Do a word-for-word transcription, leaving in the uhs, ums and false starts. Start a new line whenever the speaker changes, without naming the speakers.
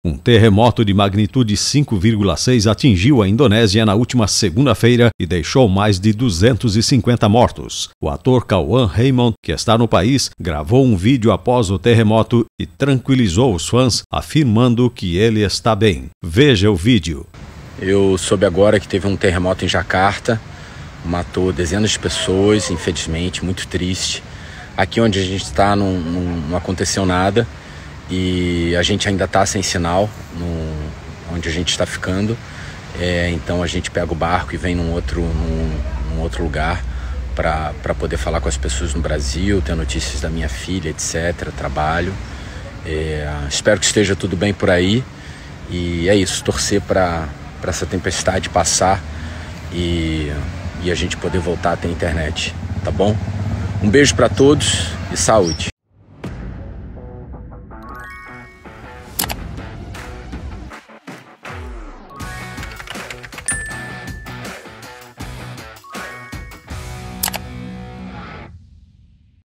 Um terremoto de magnitude cinco vírgula seis atingiu a Indonésia na última segunda-feira e deixou mais de duzentos e cinquenta mortos. O ator Cauã Raymond, que está no país, gravou um vídeo após o terremoto e tranquilizou os fãs, afirmando que ele está bem. Veja o vídeo.
Eu soube agora que teve um terremoto em Jacarta, matou dezenas de pessoas, infelizmente, muito triste. Aqui onde a gente está não, não, não aconteceu nada e a gente ainda está sem sinal no, onde a gente está ficando. É, então a gente pega o barco e vem num outro, num, num outro lugar para poder falar com as pessoas no Brasil, ter notícias da minha filha, etcétera, trabalho. É, espero que esteja tudo bem por aí e é isso, torcer para para essa tempestade passar e, e a gente poder voltar a ter internet, tá bom? Um beijo para todos e saúde!